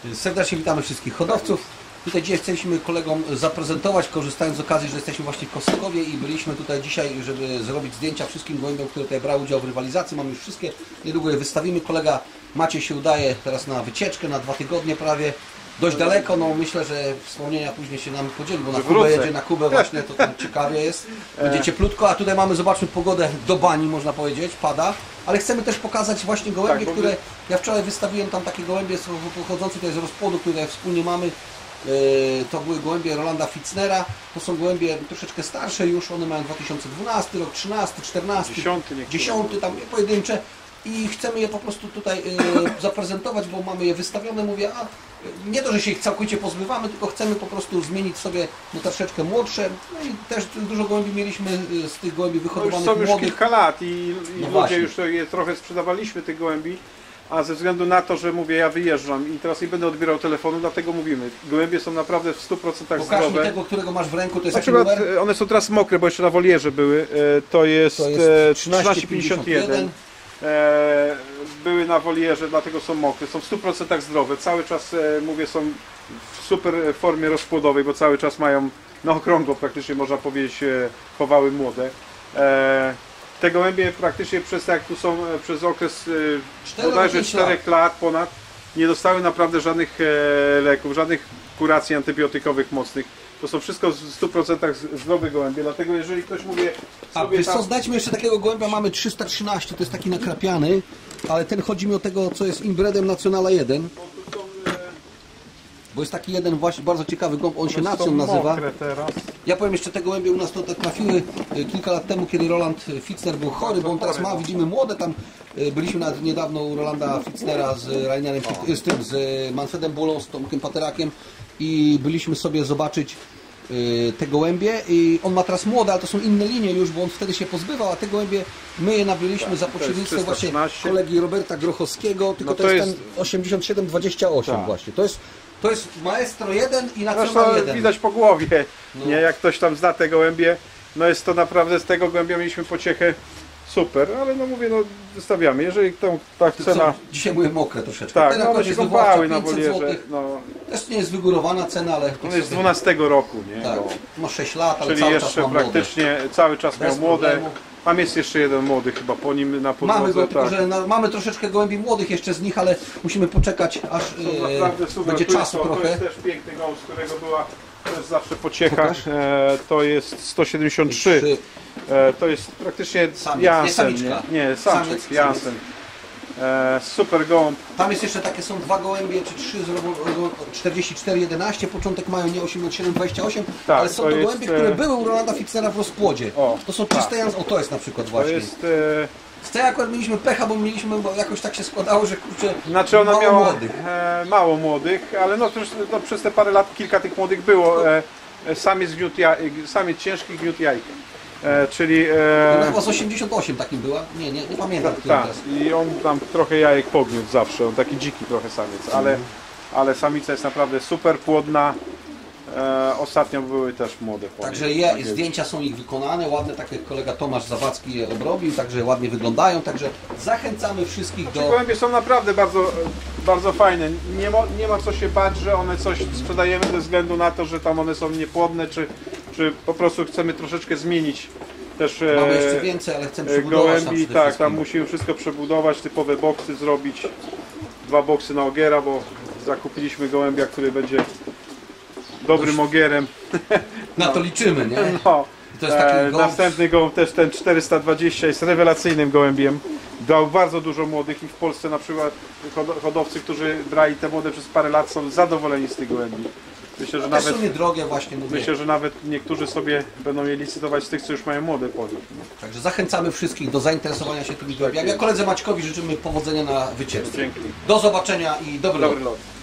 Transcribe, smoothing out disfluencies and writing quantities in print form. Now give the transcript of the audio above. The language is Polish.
Serdecznie witamy wszystkich hodowców. Tutaj dzisiaj chcieliśmy kolegom zaprezentować, korzystając z okazji, że jesteśmy właśnie w Koszykowie i byliśmy tutaj dzisiaj, żeby zrobić zdjęcia wszystkim gołębiom, które tutaj brały udział w rywalizacji. Mamy już wszystkie, niedługo je wystawimy. Kolega Maciej się udaje teraz na wycieczkę, na 2 tygodnie prawie. Dość daleko, no myślę, że wspomnienia później się nam podzieli, bo na Kubę jedzie, na Kubę właśnie, to tam ciekawie jest. Będzie cieplutko, a tutaj mamy, zobaczmy, pogodę do bani, można powiedzieć, pada. Ale chcemy też pokazać właśnie gołębie, tak, które ja wczoraj wystawiłem tam takie gołębie pochodzące tutaj z rozpłodu, które wspólnie mamy. To były gołębie Rolanda Pfitzera, to są gołębie troszeczkę starsze już, one mają 2012 rok, 13, 14, 10 tam pojedyncze. I chcemy je po prostu tutaj zaprezentować, bo mamy je wystawione, mówię, a nie to, że się ich całkowicie pozbywamy, tylko chcemy po prostu zmienić sobie no, troszeczkę młodsze. No i też dużo gołębi mieliśmy z tych gołębi wyhodowanych młodych. Są już kilka lat i no ludzie już je trochę sprzedawaliśmy tych gołębi, a ze względu na to, że mówię, ja wyjeżdżam i teraz nie będę odbierał telefonu, dlatego mówimy, gołębie są naprawdę w 100% zdrowe. Pokaż mi tego, którego masz w ręku, to jest na przykład numer? One są teraz mokre, bo jeszcze na wolierze były, to jest 1351. Były na wolierze, dlatego są mokre, są w 100% zdrowe, cały czas mówię, są w super formie rozpłodowej, bo cały czas mają na okrągło praktycznie, można powiedzieć, chowały młode. Te gołębie praktycznie przez, jak tu są, przez okres bodajże 4 lat ponad nie dostały naprawdę żadnych leków, żadnych kuracji antybiotykowych mocnych. To są wszystko w 100% zdrowe gołębie, dlatego jeżeli ktoś mówi... A wiesz co, znajdźmy jeszcze takiego gołębia, mamy 313, to jest taki nakrapiany, ale ten chodzi mi o tego, co jest inbredem Nationala 1. Bo jest taki jeden właśnie bardzo ciekawy gołąb, on się Nacjon nazywa. Ja powiem jeszcze, te gołębie u nas to trafiły kilka lat temu, kiedy Roland Pfitzner był chory, bo on teraz ma, widzimy, młode tam. Byliśmy niedawno u Rolanda Pfitznera z Rainierem, z Manfredem Bulą, z Tomkiem Paterakiem i byliśmy sobie zobaczyć te gołębie i on ma teraz młode, ale to są inne linie już, bo on wtedy się pozbywał, a te gołębie my je nabyliśmy za pośrednictwem właśnie kolegi Roberta Grochowskiego, tylko no to jest ten 8728 tak. Właśnie. To jest Maestro 1 i National 1. Widać po głowie, no. Nie? Jak ktoś tam zna te gołębie, no jest to naprawdę, z tego gołębia mieliśmy pociechę super, ale no mówię, no wystawiamy, jeżeli ta cena... Dzisiaj były mokre troszeczkę. Tak, no one się kąpały na wolierze. No. Też nie jest wygórowana cena, ale... On jest z 12 roku, nie? Tak, ma 6 lat, ale czyli cały jeszcze czas praktycznie cały czas miał młode. Tam jest jeszcze jeden młody chyba po nim na podłodze. Mamy go, tak. tylko że mamy troszeczkę gołębi młodych jeszcze z nich, ale musimy poczekać, aż będzie czasu trochę. To jest też piękny gołąb, z którego była też zawsze pociecha. To jest 173. To jest praktycznie Jansen. Nie, samczyk, Jansen. Super gołąb. Tam jest jeszcze takie, są 2 gołębie, czy 3 z 44-11, początek mają nie 87-28, tak, ale są to gołębie, które były u Rolanda Pfitznera w rozpłodzie. To są czyste Jansen, o to jest na przykład właśnie. To jest, z tej akurat mieliśmy pecha, bo jakoś tak się składało, że kurczę, znaczy ona miała młodych. Mało młodych, ale no przez te parę lat kilka tych młodych było. Samiec ciężki gniótł jajka. Czyli... Ona chyba z 88 takim była? Nie pamiętam. Tak, i on tam trochę jajek pogniótł zawsze, on taki dziki trochę samiec, ale samica jest naprawdę super płodna. Ostatnio były też młode. Także zdjęcia są ich wykonane, ładne, tak jak kolega Tomasz Zawadzki je obrobił, także ładnie wyglądają, także zachęcamy wszystkich do... Gołębie są naprawdę bardzo, bardzo fajne, nie ma co się bać, że one coś sprzedajemy ze względu na to, że tam one są niepłodne, czy po prostu chcemy troszeczkę zmienić też mamy jeszcze więcej, ale chcemy przebudować gołębi, tak, tam musimy wszystko przebudować, typowe boksy zrobić, 2 boksy na ogiera, bo zakupiliśmy gołębia, który będzie dobrym ogierem. Na to liczymy, nie? No. To jest taki następny gołąb, też ten 420, jest rewelacyjnym gołębiem. Dał bardzo dużo młodych i w Polsce na przykład hodowcy, którzy brali te młode przez parę lat, są zadowoleni z tych gołębi. Myślę, że nawet, są niedrogie właśnie. Myślę, że nawet niektórzy sobie będą je licytować z tych, co już mają młode po nich. Także zachęcamy wszystkich do zainteresowania się tymi gołębiami. Ja koledze Maćkowi życzymy powodzenia na wycieczce. Dzięki. Do zobaczenia i dobry lot.